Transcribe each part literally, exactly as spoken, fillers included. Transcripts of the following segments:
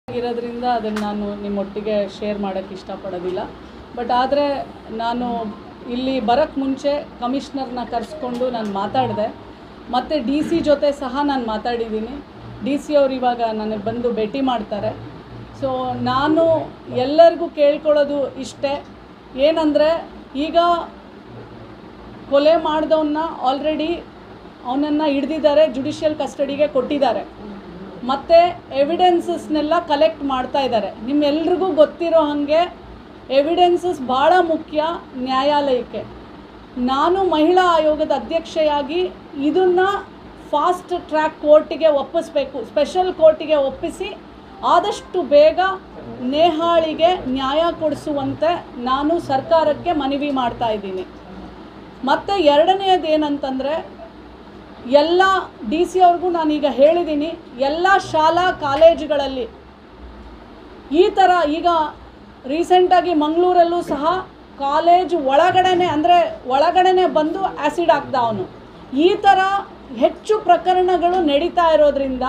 ಇರೋದ್ರಿಂದ ಅದನ್ನು ನಾನು ನಿಮ್ಮೊಟ್ಟಿಗೆ ಶೇರ್ ಮಾಡೋಕ್ಕೆ ಇಷ್ಟಪಡೋದಿಲ್ಲ. ಬಟ್ ಆದರೆ ನಾನು ಇಲ್ಲಿ ಬರೋಕ್ಕೆ ಮುಂಚೆ ಕಮಿಷನರ್ನ ಕರೆಸ್ಕೊಂಡು ನಾನು ಮಾತಾಡಿದೆ, ಮತ್ತು ಡಿ ಸಿ ಜೊತೆ ಸಹ ನಾನು ಮಾತಾಡಿದ್ದೀನಿ. ಡಿ ಸಿ ಅವರು ಇವಾಗ ನನಗೆ ಬಂದು ಭೇಟಿ ಮಾಡ್ತಾರೆ. ಸೊ ನಾನು ಎಲ್ಲರಿಗೂ ಕೇಳ್ಕೊಳ್ಳೋದು ಇಷ್ಟೇ, ಏನಂದರೆ ಈಗ ಕೊಲೆ ಮಾಡಿದವನ್ನ ಆಲ್ರೆಡಿ ಅವನನ್ನು ಹಿಡ್ದಿದ್ದಾರೆ, ಜುಡಿಷಿಯಲ್ ಕಸ್ಟಡಿಗೆ ಕೊಟ್ಟಿದ್ದಾರೆ, ಮತ್ತು ಎವಿಡೆನ್ಸಸ್ನೆಲ್ಲ ಕಲೆಕ್ಟ್ ಮಾಡ್ತಾ ಇದ್ದಾರೆ. ನಿಮ್ಮೆಲ್ರಿಗೂ ಗೊತ್ತಿರೋ ಹಾಗೆ ಎವಿಡೆನ್ಸಸ್ ಭಾಳ ಮುಖ್ಯ ನ್ಯಾಯಾಲಯಕ್ಕೆ. ನಾನು ಮಹಿಳಾ ಆಯೋಗದ ಅಧ್ಯಕ್ಷೆಯಾಗಿ ಇದನ್ನು ಫಾಸ್ಟ್ ಟ್ರ್ಯಾಕ್ ಕೋರ್ಟಿಗೆ ಒಪ್ಪಿಸಬೇಕು, ಸ್ಪೆಷಲ್ ಕೋರ್ಟಿಗೆ ಒಪ್ಪಿಸಿ ಆದಷ್ಟು ಬೇಗ ನೇಹಾಳಿಗೆ ನ್ಯಾಯ ಕೊಡಿಸುವಂತೆ ನಾನು ಸರ್ಕಾರಕ್ಕೆ ಮನವಿ ಮಾಡ್ತಾ ಇದ್ದೀನಿ. ಮತ್ತು ಎರಡನೇದು ಏನಂತಂದರೆ, ಎಲ್ಲ ಡಿ ಸಿ ಅವ್ರಿಗೂ ನಾನೀಗ ಹೇಳಿದ್ದೀನಿ, ಎಲ್ಲ ಶಾಲಾ ಕಾಲೇಜುಗಳಲ್ಲಿ ಈ ಥರ ಈಗ ರೀಸೆಂಟಾಗಿ ಮಂಗಳೂರಲ್ಲೂ ಸಹ ಕಾಲೇಜು ಒಳಗಡೆನೆ ಅಂದರೆ ಒಳಗಡೆನೆ ಬಂದು ಆ್ಯಸಿಡ್ ಹಾಕ್ದ ಅವನು. ಈ ಥರ ಹೆಚ್ಚು ಪ್ರಕರಣಗಳು ನಡೀತಾ ಇರೋದ್ರಿಂದ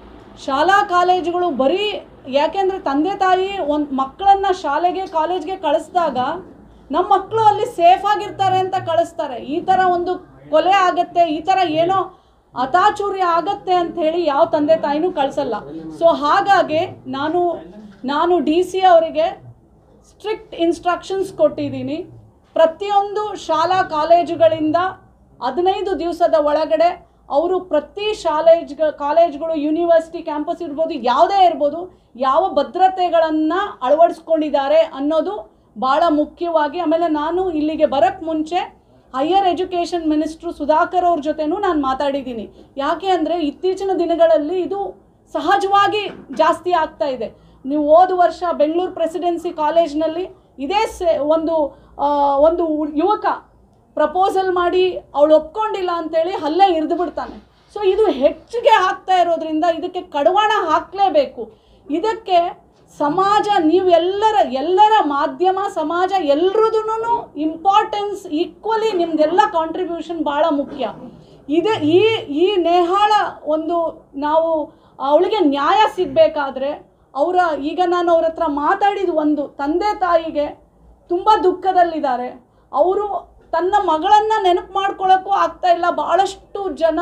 ಶಾಲಾ ಕಾಲೇಜುಗಳು ಬರೀ, ಯಾಕೆಂದರೆ ತಂದೆ ತಾಯಿ ಒಂದು ಮಕ್ಕಳನ್ನು ಶಾಲೆಗೆ ಕಾಲೇಜ್ಗೆ ಕಳಿಸಿದಾಗ ನಮ್ಮ ಮಕ್ಕಳು ಅಲ್ಲಿ ಸೇಫಾಗಿರ್ತಾರೆ ಅಂತ ಕಳಿಸ್ತಾರೆ. ಈ ಥರ ಒಂದು ಕೊಲೆ ಆಗುತ್ತೆ, ಈ ಥರ ಏನೋ ಅತಾಚುರ್ಯ ಆಗತ್ತೆ ಅಂಥೇಳಿ ಯಾವ ತಂದೆ ತಾಯಿನೂ ಕಳಿಸಲ್ಲ. ಸೊ ಹಾಗಾಗಿ ನಾನು ನಾನು ಡಿ ಸಿ ಅವರಿಗೆ ಸ್ಟ್ರಿಕ್ಟ್ ಇನ್ಸ್ಟ್ರಕ್ಷನ್ಸ್ ಕೊಟ್ಟಿದ್ದೀನಿ. ಪ್ರತಿಯೊಂದು ಶಾಲಾ ಕಾಲೇಜುಗಳಿಂದ ಹದಿನೈದು ದಿವಸದ ಒಳಗಡೆ ಅವರು ಪ್ರತಿ ಶಾಲೇಜ್ ಕಾಲೇಜ್ಗಳು ಯೂನಿವರ್ಸಿಟಿ ಕ್ಯಾಂಪಸ್ ಇರ್ಬೋದು, ಯಾವುದೇ ಇರ್ಬೋದು, ಯಾವ ಭದ್ರತೆಗಳನ್ನು ಅಳವಡಿಸ್ಕೊಂಡಿದ್ದಾರೆ ಅನ್ನೋದು ಭಾಳ ಮುಖ್ಯವಾಗಿ. ಆಮೇಲೆ ನಾನು ಇಲ್ಲಿಗೆ ಬರೋಕ್ಕೆ ಮುಂಚೆ ಹೈಯರ್ ಎಜುಕೇಷನ್ ಮಿನಿಸ್ಟ್ರು ಸುಧಾಕರ್ ಅವ್ರ ಜೊತೆನೂ ನಾನು ಮಾತಾಡಿದ್ದೀನಿ. ಯಾಕೆ ಅಂದರೆ ಇತ್ತೀಚಿನ ದಿನಗಳಲ್ಲಿ ಇದು ಸಹಜವಾಗಿ ಜಾಸ್ತಿ ಆಗ್ತಾ ಇದೆ. ನೀವು ಹೋದ ವರ್ಷ ಬೆಂಗಳೂರು ಪ್ರೆಸಿಡೆನ್ಸಿ ಕಾಲೇಜ್ನಲ್ಲಿ ಇದೇ ಸೆ ಒಂದು ಒಂದು ಯುವಕ ಪ್ರಪೋಸಲ್ ಮಾಡಿ ಅವಳು ಒಪ್ಕೊಂಡಿಲ್ಲ ಅಂಥೇಳಿ ಹಲ್ಲೆ ಇರಿದು ಬಿಡ್ತಾನೆ. ಸೊ ಇದು ಹೆಚ್ಚಿಗೆ ಆಗ್ತಾ ಇರೋದ್ರಿಂದ ಇದಕ್ಕೆ ಕಡಿವಾಣ ಹಾಕಲೇಬೇಕು. ಇದಕ್ಕೆ ಸಮಾಜ, ನೀವು ಎಲ್ಲರ ಎಲ್ಲರ ಮಾಧ್ಯಮ ಸಮಾಜ ಎಲ್ಲರದೂ ಇಂಪಾರ್ಟೆನ್ಸ್ ಈಕ್ವಲಿ, ನಿಮ್ಮದೆಲ್ಲ ಕಾಂಟ್ರಿಬ್ಯೂಷನ್ ಭಾಳ ಮುಖ್ಯ ಇದೆ. ಈ ಈ ನೇಹಾಳ ಒಂದು ನಾವು ಅವಳಿಗೆ ನ್ಯಾಯ ಸಿಗಬೇಕಾದ್ರೆ ಅವರ ಈಗ ನಾನು ಅವ್ರ ಹತ್ರ ಮಾತಾಡಿದ ಒಂದು ತಂದೆ ತಾಯಿಗೆ ತುಂಬ ದುಃಖದಲ್ಲಿದ್ದಾರೆ. ಅವರು ತನ್ನ ಮಗಳನ್ನು ನೆನಪು ಮಾಡ್ಕೊಳ್ಳೋಕ್ಕೂ ಆಗ್ತಾಯಿಲ್ಲ. ಭಾಳಷ್ಟು ಜನ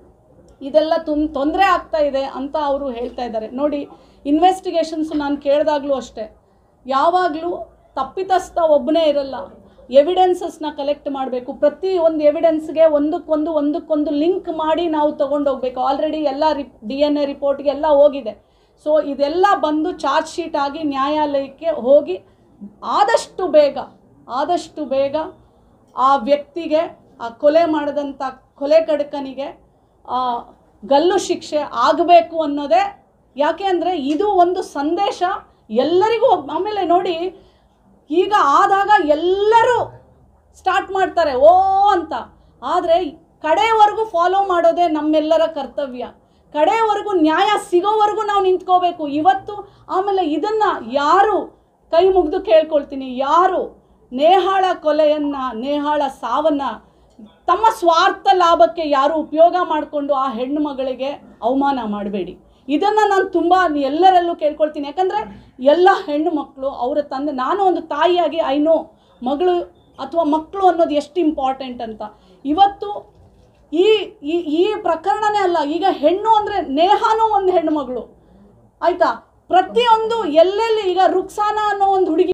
ಇದೆಲ್ಲ ತುನ್ ತೊಂದರೆ ಆಗ್ತಾ ಇದೆ ಅಂತ ಅವರು ಹೇಳ್ತಾ ಇದ್ದಾರೆ. ನೋಡಿ, ಇನ್ವೆಸ್ಟಿಗೇಷನ್ಸು ನಾನು ಕೇಳಿದಾಗಲೂ ಅಷ್ಟೇ, ಯಾವಾಗಲೂ ತಪ್ಪಿತಸ್ಥ ಒಬ್ಬನೇ ಇರಲ್ಲ, ಎವಿಡೆನ್ಸಸ್ನ ಕಲೆಕ್ಟ್ ಮಾಡಬೇಕು. ಪ್ರತಿ ಒಂದು ಎವಿಡೆನ್ಸ್ಗೆ ಒಂದಕ್ಕೊಂದು ಒಂದಕ್ಕೊಂದು ಲಿಂಕ್ ಮಾಡಿ ನಾವು ತೊಗೊಂಡೋಗ್ಬೇಕು. ಆಲ್ರೆಡಿ ಎಲ್ಲ ರಿ ಡಿ ಎನ್ ಎ ರಿಪೋರ್ಟ್ಗೆ ಎಲ್ಲ ಹೋಗಿದೆ. ಸೊ ಇದೆಲ್ಲ ಬಂದು ಚಾರ್ಜ್ ಶೀಟ್ ಆಗಿ ನ್ಯಾಯಾಲಯಕ್ಕೆ ಹೋಗಿ ಆದಷ್ಟು ಬೇಗ ಆದಷ್ಟು ಬೇಗ ಆ ವ್ಯಕ್ತಿಗೆ, ಆ ಕೊಲೆ ಮಾಡಿದಂಥ ಕೊಲೆ ಕಡಕನಿಗೆ ಗಲ್ಲು ಶಿಕ್ಷೆ ಆಗಬೇಕು ಅನ್ನೋದೇ. ಯಾಕೆ ಅಂದರೆ ಇದು ಒಂದು ಸಂದೇಶ ಎಲ್ಲರಿಗೂ. ಆಮೇಲೆ ನೋಡಿ, ಈಗ ಆದಾಗ ಎಲ್ಲರೂ ಸ್ಟಾರ್ಟ್ ಮಾಡ್ತಾರೆ ಓ ಅಂತ, ಆದರೆ ಕಡೆಯವರೆಗೂ ಫಾಲೋ ಮಾಡೋದೇ ನಮ್ಮೆಲ್ಲರ ಕರ್ತವ್ಯ. ಕಡೆಯವರೆಗೂ ನ್ಯಾಯ ಸಿಗೋವರೆಗೂ ನಾವು ನಿಂತ್ಕೋಬೇಕು ಇವತ್ತು. ಆಮೇಲೆ ಇದನ್ನು ಯಾರು ಕೈ ಮುಗಿದು ಕೇಳ್ಕೊಳ್ತೀನಿ, ಯಾರು ನೇಹಾಳ ಕೊಲೆಯನ್ನು, ನೇಹಾಳ ಸಾವನ್ನು ತಮ್ಮ ಸ್ವಾರ್ಥ ಲಾಭಕ್ಕೆ ಯಾರು ಉಪಯೋಗ ಮಾಡಿಕೊಂಡು ಆ ಹೆಣ್ಣು ಮಗಳಿಗೆ ಅವಮಾನ ಮಾಡಬೇಡಿ. ಇದನ್ನು ನಾನು ತುಂಬ ಎಲ್ಲರಲ್ಲೂ ಕೇಳ್ಕೊಳ್ತೀನಿ. ಯಾಕಂದರೆ ಎಲ್ಲ ಹೆಣ್ಣು ಮಕ್ಕಳು ಅವರ ತಂದೆ, ನಾನು ಒಂದು ತಾಯಿಯಾಗಿ ಐ ನೋ ಮಗಳು ಅಥವಾ ಮಕ್ಕಳು ಅನ್ನೋದು ಎಷ್ಟು ಇಂಪಾರ್ಟೆಂಟ್ ಅಂತ. ಇವತ್ತು ಈ ಈ ಪ್ರಕರಣನೇ ಅಲ್ಲ, ಈಗ ಹೆಣ್ಣು ಅಂದರೆ ನೇಹಾನೂ ಒಂದು ಹೆಣ್ಣು ಮಗಳು, ಆಯಿತಾ? ಪ್ರತಿಯೊಂದು ಎಲ್ಲೆಲ್ಲಿ ಈಗ ರುಕ್ಸಾನಾ ಅನ್ನೋ ಒಂದು ಹುಡುಗಿ